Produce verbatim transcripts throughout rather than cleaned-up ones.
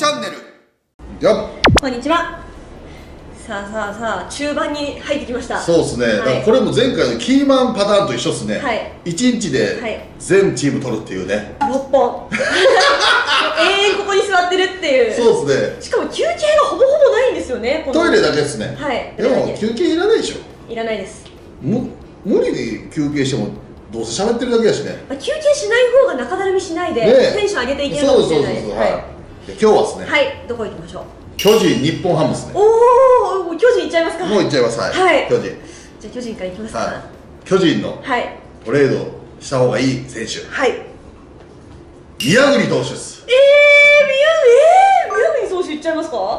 チャンネルよっ。 こんにちは。さあさあさあ、中盤に入ってきました。 そうですね、 はい、 だからこれも前回のキーマンパターンと一緒ですね、 はい、 いちにちで全チーム取るっていうね、 ろっぽん永遠ここに座ってるっていう。 そうですね。 しかも休憩がほぼほぼないんですよね、このトイレだけですね。 はい、 でも休憩いらないでしょ。 いらないです。 む無理に休憩してもどうせ喋ってるだけだしね。 休憩しない方が中だるみしないで、 ね、 テンション上げていけるかもしれないです。 そうそうそうそう、はい、で今日はですね、 はい、どこ行きましょう。 巨人日本ハムですね。 おお、もう巨人行っちゃいますか。 もう行っちゃいます。はい、はい、巨人。 じゃあ巨人から行きますか。はい、 巨人のトレードした方がいい選手、はい、宮國投手です。 えー、宮えー、宮國投手行っちゃいますか。はい。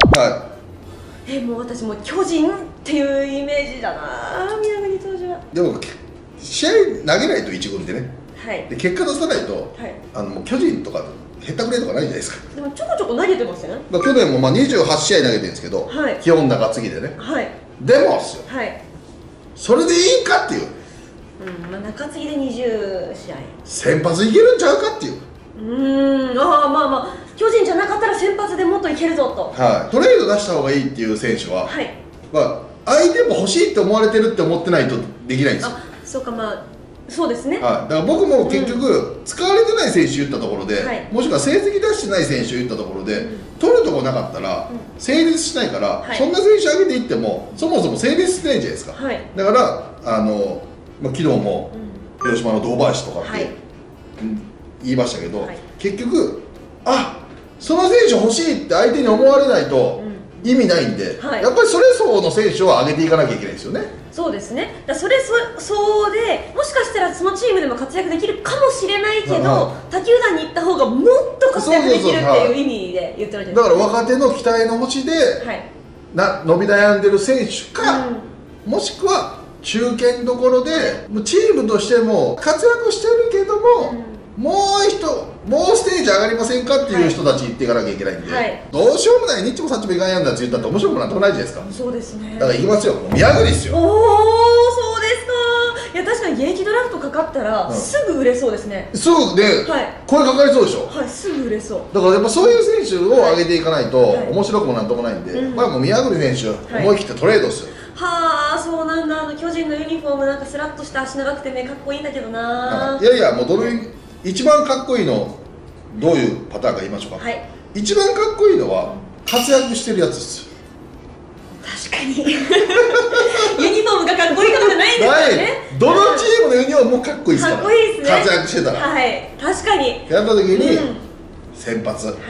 えー、もう私もう巨人っていうイメージだな、宮國投手は。でも試合投げないといち軍でね、はい、で結果出さないと、はい、あのもう巨人とかへったくれとかないじゃないですか。 でもちょこちょこ投げてますよね。 去年もまあにじゅうはちしあい投げてるんですけど、はい、基本中継ぎでね、はい、でもっすよ、はい、それでいいかっていう、 うん、まあ、中継ぎでにじゅうしあい先発いけるんちゃうかっていう。 うーん、ああ、まあまあ巨人じゃなかったら先発でもっといけるぞと、 はい、トレード出した方がいいっていう選手は、はい、まあ、相手も欲しいって思われてるって思ってないとできないんですよ。 あ、そうか、まあそうですね、 はい、だから僕も結局、うん、使われてない選手言ったところで、はい、もしくは成績出してない選手言ったところで、うん、取るとこなかったら、うん、成立しないから、はい、そんな選手上げていってもそもそも成立してないじゃないですか、はい、だからあの、まあ、昨日も、うん、広島の堂林とかって、はい、うん、言いましたけど、はい、結局あ、その選手欲しいって相手に思われないと意味ないんで、はい、やっぱりそれ相応の選手を上げていかなきゃいけないですよね。 そうですね。だそれそそうで、もしかしたらそのチームでも活躍できるかもしれないけど、はい、他球団に行った方がもっと活躍できるっていう意味で言ってるじゃないですか。 だから若手の期待の星で、はい、な伸び悩んでる選手か、うん、もしくは中堅どころでチームとしても活躍してるけども、うん、もう一もうステージ上がりませんかっていう人たち行っていかなきゃいけないんで、はい、どうしようもない、ニッチもサッチもいかんやんだって言ったって面白くなんともないじゃないですか。 そうですね。 だから行きますよ、宮國ですよ。 おお、そうですか。いや、確かに現役ドラフトかかったら、うん、すぐ売れそうですね。 すぐね、はい、声かかりそうでしょ。 はい、すぐ売れそう。 だからやっぱそういう選手を上げていかないと、はい、面白くもなんともないんで、うん、これはもう宮國選手、はい、思い切ってトレードですよ。 はあ、そうなんだ。あの巨人のユニフォームなんかスラッとした足長くてね、かっこいいんだけどな。 いやいや、もうどれ一番かっこいいのどういうパターンか言いましょうか。はい、一番かっこいいのは活躍してるやつですよ。 確かにユニフォームがかっこいいことじゃないんですよね。 どのチームのユニフォームもかっこいいですから。 かっこいいですね、 活躍してたら。 はい、確かにやった時に先発、うん、はい、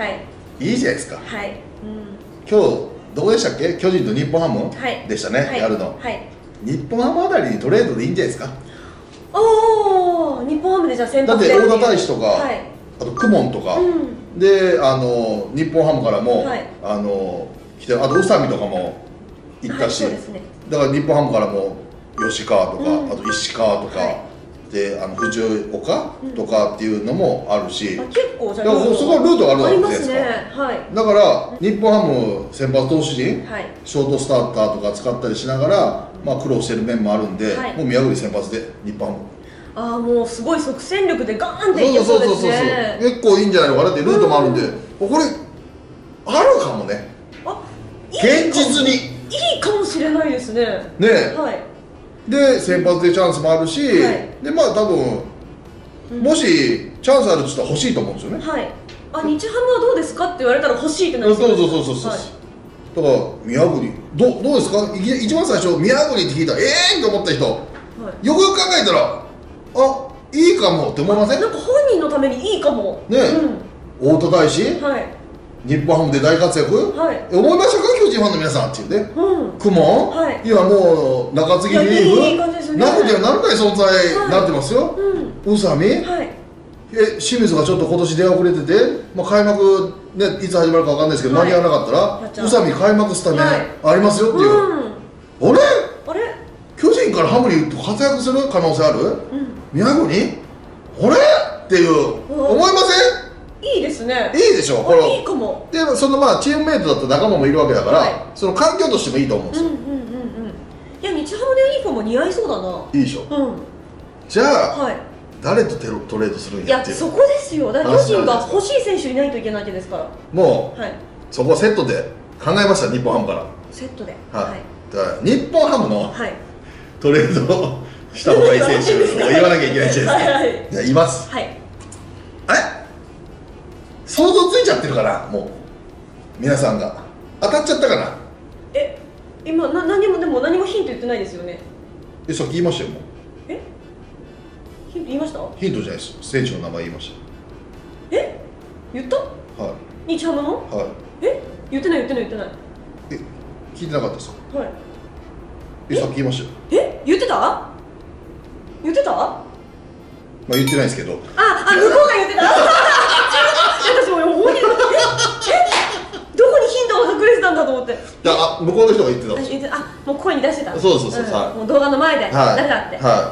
いいじゃないですか。はい、うん、今日どこでしたっけ、巨人と日本ハム、はい、でしたね、はい、やるの、はい、日本ハムあたりにトレードでいいんじゃないですか。 おお、日本ハムでじゃあ先発で、 だって大田大使とか、はい、あと公文とか、うん、であの日本ハムからも、はい、あの来て、あと宇佐美とかも行ったし、はい、そうですね、だから日本ハムからも吉川とか、うん、あと石川とか、はい、であの藤岡とかっていうのもあるし、うん、結構じゃあそこはルートがあるわけじゃないですか。はい、だから日本ハム先発投手陣、はい、ショートスターターとか使ったりしながら、まあ、苦労してる面もあるんで、はい、もう宮國先発で日本ハム。ああ、もうすごい即戦力でガーンっていけそうですね。 結構いいんじゃないのかなってルートもあるんで、うん、これあるかもね。あ、現実にいいかもしれないですね。 ねえ、はい、で先発でチャンスもあるし、はい、でまあ多分、うん、もしチャンスあるって言ったら欲しいと思うんですよね。はい、 あ、日ハムはどうですかって言われたら欲しいってなる。 そうそうそうそうそう、はい、だから宮國どどうですか。一番最初宮國って聞いたらええーと思った人、はい、よくよく考えたらあ、いいかもって思いません？ なんか本人のためにいいかもね。 うん、大田大使、はい、日本ハムで大活躍、はい、思いましたか巨人ファンの皆さんっていうね。公文、はい、いやもう中継ぎリリーフなくてはならない存在になってますよ。宇佐美、はい、え清水がちょっと今年出遅れてて、まあ、開幕、ね、いつ始まるかわかんないですけど、はい、間に合わなかったら宇佐美開幕スタメンありますよっていう、うん、あれあれ巨人からハムに活躍する可能性ある、うん、宮國あれっていう思いません？ いいですね。 いいでしょこれ。 いいかも。 でそのまあチームメイトだった仲間もいるわけだから、はい、その環境としてもいいと思うんですよ。うんうんうんうん。 いや日ハムのユニフォーム似合いそうだな。 いいでしょ。うん。じゃあ、はい、誰とテロトレードするんやっていう。 いやそこですよ。だから巨人が欲しい選手いないといけないわけですから。 もう、はい、 そこをセットで考えました、日本ハムから。 セットで、 はい、だから日本ハムのトレードした方がいい選手を言わなきゃいけないじゃないですか。じゃあ言います。はい、あれ想像ついちゃってるから、もう皆さんが当たっちゃったかな。 え、今な何もでも何もヒント言ってないですよね。 え、さっき言いましたよ。もうえ、ヒント言いました？ ヒントじゃないです、選手の名前言いました。 え、言った？はい、日ハムの？はい。え、言ってない言ってない言ってない。 え、聞いてなかったですか？はい。え、さっき言いましたよ。 え、言ってた？言ってた？まあ言ってないですけど。 あ、あ、向こうが言ってた。私も思い出え、え、どこにヒントが隠れてたんだと思って。 あ、向こうの人が言ってたんですよ。 あ、もう声に出してた。 そうそうそう、はい。もう動画の前で誰だって。はい。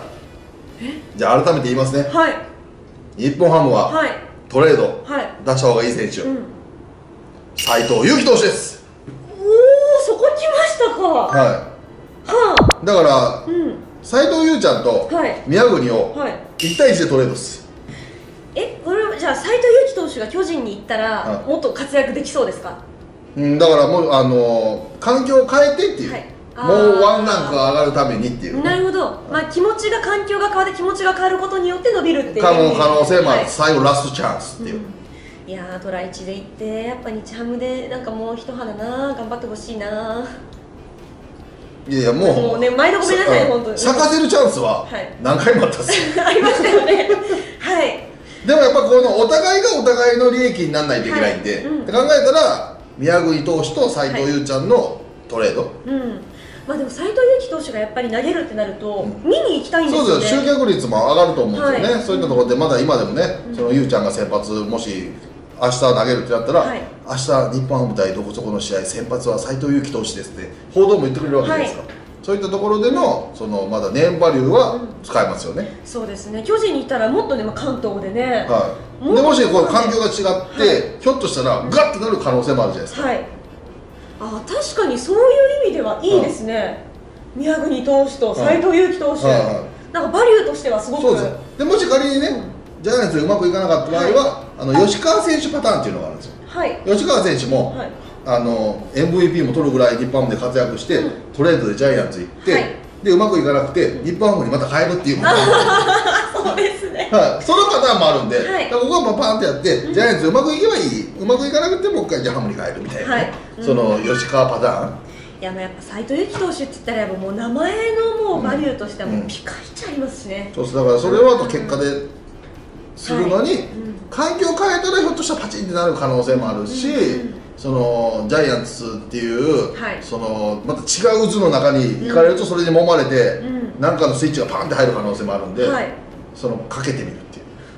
じゃあ改めて言いますね。はい。日本ハムはトレード出した方がいい選手。斎藤佑樹投手です。 おお、そこ来ましたか。はい。はあ。だから斎藤佑ちゃんと宮國をいちたいいちでトレードです。 え、これはじゃあ斎藤佑樹投手が巨人に行ったらもっと活躍できそうですか？ うん、だからもうあの環境を変えてっていう、はい、もうワンランク上がるためにっていう、ね、 なるほど、まあ、気持ちが環境が変わって気持ちが変わることによって伸びるっていう可能性もある、はい、最後ラストチャンスっていう、 うん、いやートライチで行ってやっぱ日ハムでなんかもう一花な頑張ってほしいな。 いやいやもうもうね毎度ごめんなさい本当に咲かせるチャンスは何回もあったんですよ、はい、 ありましたよねはいでもやっぱこのお互いがお互いの利益にならないといけないんで、はいうん、って考えたら宮國投手と斎藤佑ちゃんのトレード、はいうん、 まあでも斎藤佑樹投手がやっぱり投げるってなると、うん、見に行きたいんですよね。 そうですよ、集客率も上がると思うんですよね、はい、そういったところでまだ今でもね、うん、その佑ちゃんが先発もし明日投げるってなったら、はい、明日日本ハム対どこそこの試合先発は斎藤佑樹投手ですって報道も言ってくれるわけじゃないですか、はい、そういったところでのそのまだネームバリューは使えますよね、うん、 そうですね。巨人に行ったらもっとね、まあ、関東でね、 はい、もでもしこう環境が違って、はい、ひょっとしたらガッとなる可能性もあるじゃないですか、はい、あ確かにそういう意味ではいいですね、はい、宮國投手と斎藤佑樹投手、はいはいはい、なんかバリューとしてはすごくそうです。 でもし仮にね、うん、ジャイアンツでうまくいかなかった場合は、はい、あの吉川選手パターンっていうのがあるんですよ、はい、吉川選手も、はい、あの エムブイピー も取るぐらい日本ハムで活躍して、うん、トレードでジャイアンツ行って、はい、でうまくいかなくて日本ハムにまた変えるっていうパターンそうですね、 はい、そのパターンもあるんで、はい、ここはまあパーンってやって、うん、ジャイアンツうまくいけばいい、うまくいかなくてもう一回じゃあハムに変えるみたいな、はいうん、その吉川パターン。 いやもうやっぱ斎藤佑樹投手って言ったらやっぱもう名前のもうバリューとしてはもうピカイチありますしね、 うんうん、そうだからそれをあと結果でするのに、はいうん、環境を変えたらひょっとしたらパチンってなる可能性もあるし、うんうんそのジャイアンツっていう、はい、そのまた違う渦の中に行かれるとそれに揉まれて何、うん、かのスイッチがパンって入る可能性もあるんで、はい、そのかけてみるっていう。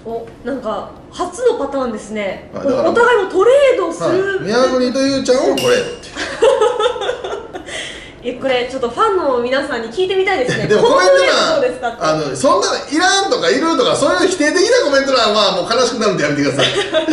おなんか初のパターンですね、はい、お互いもトレードする、 はい、宮國と佑ちゃんをトレードっていうこれちょっとファンの皆さんに聞いてみたいですねでもコメント欄あのそんなのいらんとかいるとかそういう否定的なコメント欄はもう悲しくなるんでやめてください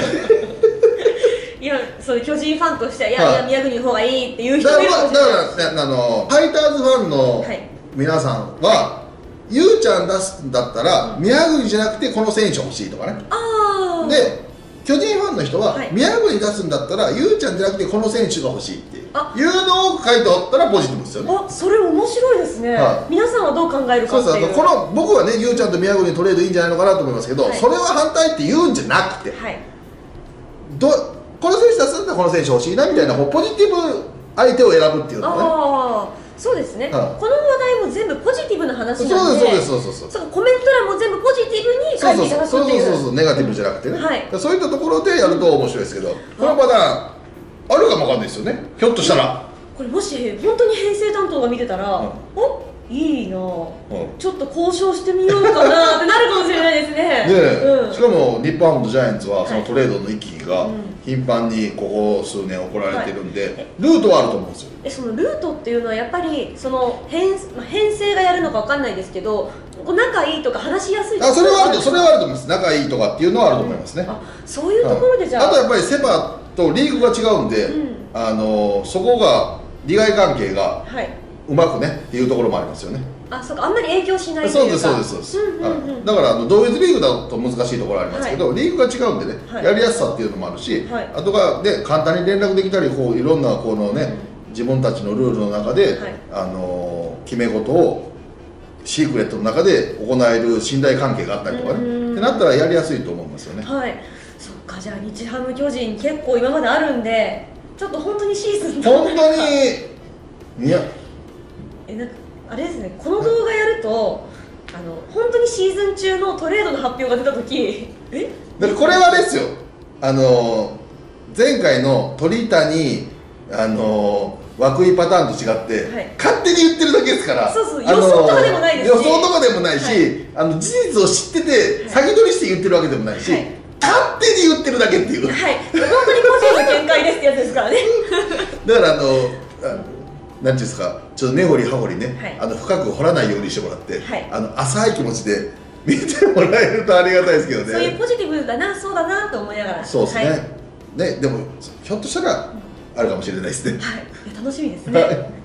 いやそういう巨人ファンとしてはいや、はい、いや宮國の方がいいっていう人もいるかもしれない。 だからあのファイターズファンの皆さんは、はい、ゆうちゃん出すんだったら、うん、宮國じゃなくてこの選手欲しいとかね。あで巨人ファンの人は、はい、宮國出すんだったらゆうちゃんじゃなくてこの選手が欲しいっていうのを書いておったらポジティブですよね。 あそれ面白いですね、はい、皆さんはどう考えるかっていう。そうそうこの僕はねゆうちゃんと宮國にトレードいいんじゃないのかなと思いますけど、はい、それは反対って言うんじゃなくて、はい、どこの選手出すんだったらこの選手欲しいなみたいなポジティブ相手を選ぶっていうのね。ああそうですね、はい、この話題も全部ポジティブな話なんでそうですそうですそうですそうそうコメント欄も全部ポジティブに書いていただくっていうそうそうそうそうネガティブじゃなくてね、はい、そういったところでやると面白いですけど、うん、このパターンあるかもわかんないですよねひょっとしたら。 これもし本当に編成担当が見てたら、うん、おいいな、うん、ちょっと交渉してみようかなってなるかもしれないですねで、うん、しかも日本ハムとジャイアンツはそのトレードの域が頻繁にここ数年行われてるんで、はい、ルートはあると思うんですよ。 えそのルートっていうのはやっぱりその編、まあ、編成がやるのかわかんないですけど仲いいとか話しやすいとかあそれはあるとそれはあると思います。仲いいとかっていうのはあると思いますね、うん、あそういうところでじゃあ、 はい、あとやっぱりセ・パとリーグが違うんで、うん、あのそこが利害関係がうまくねっていうところもありますよね。 あ、そうか、あんまり影響しないというか。 そうですそうですそうです。だからあの同一リーグだと難しいところありますけど、リーグが違うんでね、やりやすさっていうのもあるし、あとがで簡単に連絡できたり、こういろんなこのね、自分たちのルールの中で、あの決め事をシークレットの中で行える信頼関係があったりとかね、ってなったらやりやすいと思いますよね。 はい。そっか、じゃあ日ハム巨人結構今まであるんで、ちょっと本当にシーズン本当にいやえなんかあれですね、この動画やるとあの本当にシーズン中のトレードの発表が出た時えだからこれはですよ、あの前回の鳥谷あの涌井パターンと違って、はい、勝手に言ってるだけですから、 そうそう、予想とかでもないですし、 予想とかでもないし、はい、あの事実を知ってて、はい、先取りして言ってるわけでもないし、はい、勝手に言ってるだけっていう、 はい、本当に個人の見解ですってやつですからねだからあのなんていうんですか、ちょっと根掘り葉掘りね、はい、あの深く掘らないようにしてもらって、はい、あの浅い気持ちで見てもらえるとありがたいですけどね。 そういうポジティブだな、そうだなと思いながら。 そうですね、 はい、 ね、でもひょっとしたらあるかもしれないですね。 はい、楽しみですね。